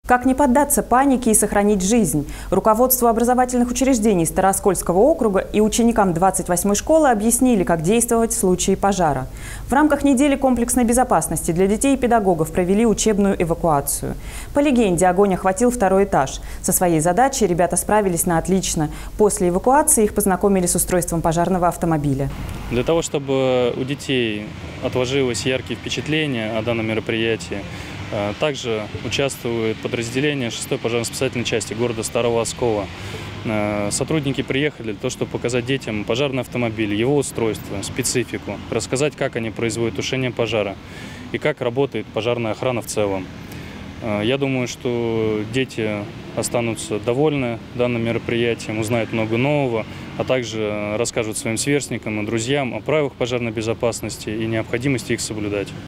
Как не поддаться панике и сохранить жизнь? Руководству образовательных учреждений Старооскольского округа и ученикам 28-й школы объяснили, как действовать в случае пожара. В рамках недели комплексной безопасности для детей и педагогов провели учебную эвакуацию. По легенде, огонь охватил второй этаж. Со своей задачей ребята справились на отлично. После эвакуации их познакомили с устройством пожарного автомобиля. Для того, чтобы у детей отложилось яркие впечатления о данном мероприятии, также участвует подразделение 6-й пожарно-спасательной части города Старого Оскола. Сотрудники приехали для того, чтобы показать детям пожарный автомобиль, его устройство, специфику, рассказать, как они производят тушение пожара и как работает пожарная охрана в целом. Я думаю, что дети останутся довольны данным мероприятием, узнают много нового, а также расскажут своим сверстникам и друзьям о правилах пожарной безопасности и необходимости их соблюдать.